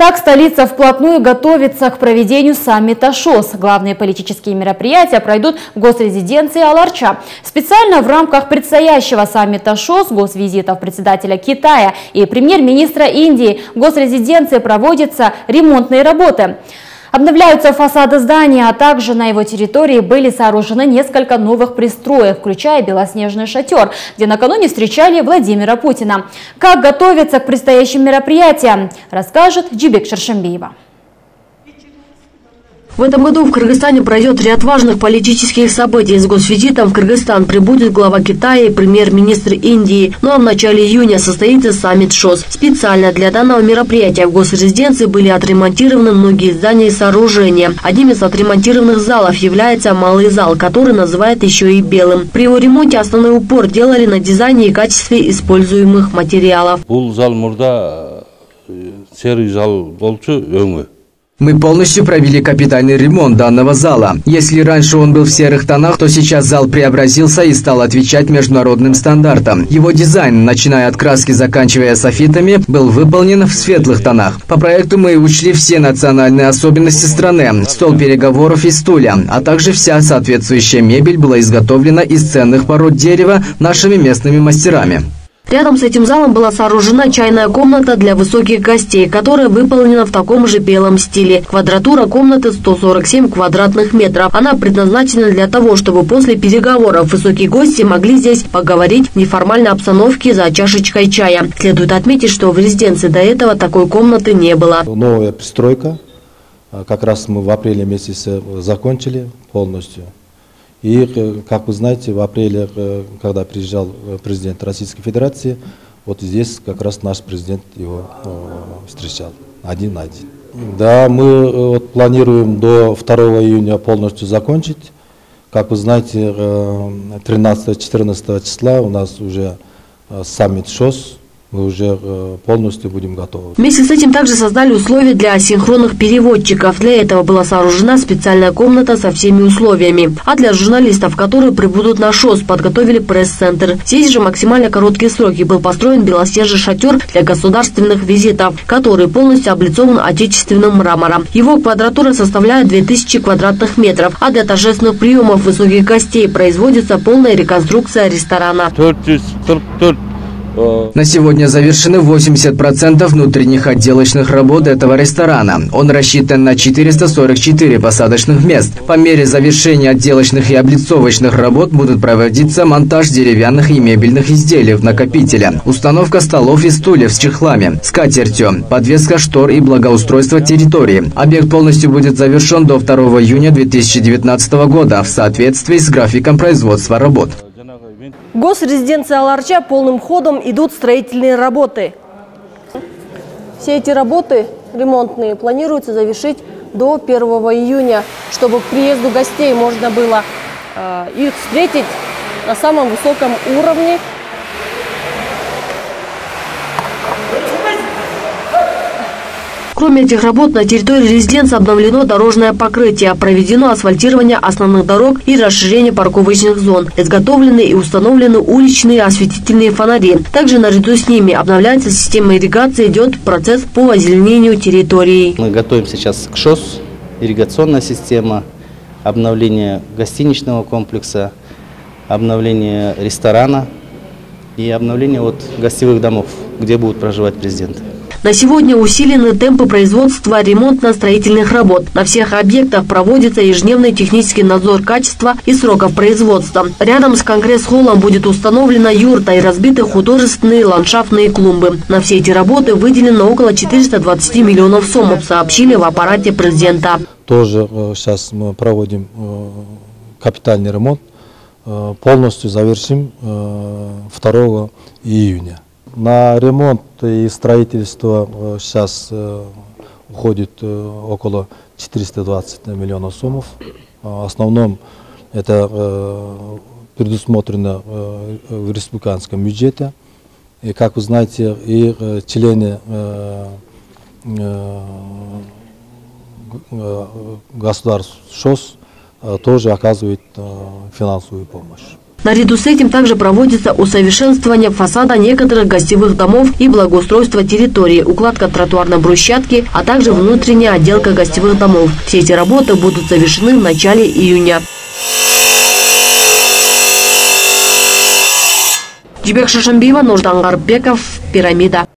Так, столица вплотную готовится к проведению саммита ШОС. Главные политические мероприятия пройдут в госрезиденции Ал-Арча. Специально в рамках предстоящего саммита ШОС, госвизитов председателя Китая и премьер-министра Индии в госрезиденции проводятся ремонтные работы. Обновляются фасады здания, а также на его территории были сооружены несколько новых пристроек, включая белоснежный шатер, где накануне встречали Владимира Путина. Как готовиться к предстоящим мероприятиям, расскажет Джибек Шершембиева. В этом году в Кыргызстане пройдет ряд важных политических событий. С госвизитом в Кыргызстан прибудет глава Китая и премьер-министр Индии. Ну а в начале июня состоится саммит ШОС. Специально для данного мероприятия в госрезиденции были отремонтированы многие здания и сооружения. Одним из отремонтированных залов является малый зал, который называют еще и белым. При его ремонте основной упор делали на дизайне и качестве используемых материалов. Мы полностью провели капитальный ремонт данного зала. Если раньше он был в серых тонах, то сейчас зал преобразился и стал отвечать международным стандартам. Его дизайн, начиная от краски, заканчивая софитами, был выполнен в светлых тонах. По проекту мы учли все национальные особенности страны, стол переговоров и стулья, а также вся соответствующая мебель была изготовлена из ценных пород дерева нашими местными мастерами. Рядом с этим залом была сооружена чайная комната для высоких гостей, которая выполнена в таком же белом стиле. Квадратура комнаты 147 квадратных метров. Она предназначена для того, чтобы после переговоров высокие гости могли здесь поговорить в неформальной обстановке за чашечкой чая. Следует отметить, что в резиденции до этого такой комнаты не было. Новая пристройка. Как раз мы в апреле месяце закончили полностью. И, как вы знаете, в апреле, когда приезжал президент Российской Федерации, вот здесь как раз наш президент его встречал, один на один. Да, мы планируем до 2 июня полностью закончить. Как вы знаете, 13-14 числа у нас уже саммит ШОС. Мы уже полностью будем готовы. Вместе с этим также создали условия для асинхронных переводчиков. Для этого была сооружена специальная комната со всеми условиями. А для журналистов, которые прибудут на ШОС, подготовили пресс-центр. Здесь же максимально короткие сроки был построен белоснежный шатер для государственных визитов, который полностью облицован отечественным мрамором. Его квадратура составляет 2000 квадратных метров, а для торжественных приемов высоких гостей производится полная реконструкция ресторана. На сегодня завершены 80% внутренних отделочных работ этого ресторана. Он рассчитан на 444 посадочных мест. По мере завершения отделочных и облицовочных работ будут проводиться монтаж деревянных и мебельных изделий в накопителя, установка столов и стульев с чехлами, скатертью, подвеска штор и благоустройство территории. Объект полностью будет завершен до 2 июня 2019 года в соответствии с графиком производства работ. В госрезиденции Ал-Арча полным ходом идут строительные работы. Все эти работы ремонтные планируется завершить до 1 июня, чтобы к приезду гостей можно было их встретить на самом высоком уровне. Кроме этих работ, на территории резиденции обновлено дорожное покрытие, проведено асфальтирование основных дорог и расширение парковочных зон. Изготовлены и установлены уличные осветительные фонари. Также наряду с ними обновляется система ирригации, идет процесс по озеленению территории. Мы готовим сейчас к ШОС, ирригационная система, обновление гостиничного комплекса, обновление ресторана и обновление гостевых домов, где будут проживать президенты. На сегодня усилены темпы производства ремонтно-строительных работ. На всех объектах проводится ежедневный технический надзор качества и сроков производства. Рядом с конгресс-холлом будет установлена юрта и разбиты художественные ландшафтные клумбы. На все эти работы выделено около 420 миллионов сомов, сообщили в аппарате президента. Тоже сейчас мы проводим капитальный ремонт. Полностью завершим 2 июня. На ремонт и строительство сейчас уходит около 420 миллионов сомов. В основном это предусмотрено в республиканском бюджете. И, как вы знаете, и члены государств ШОС тоже оказывают финансовую помощь. Наряду с этим также проводится усовершенствование фасада некоторых гостевых домов и благоустройство территории, укладка тротуарной брусчатки, а также внутренняя отделка гостевых домов. Все эти работы будут завершены в начале июня. Джибек Шашамбиева, Нурдан Гарбеков, Пирамида.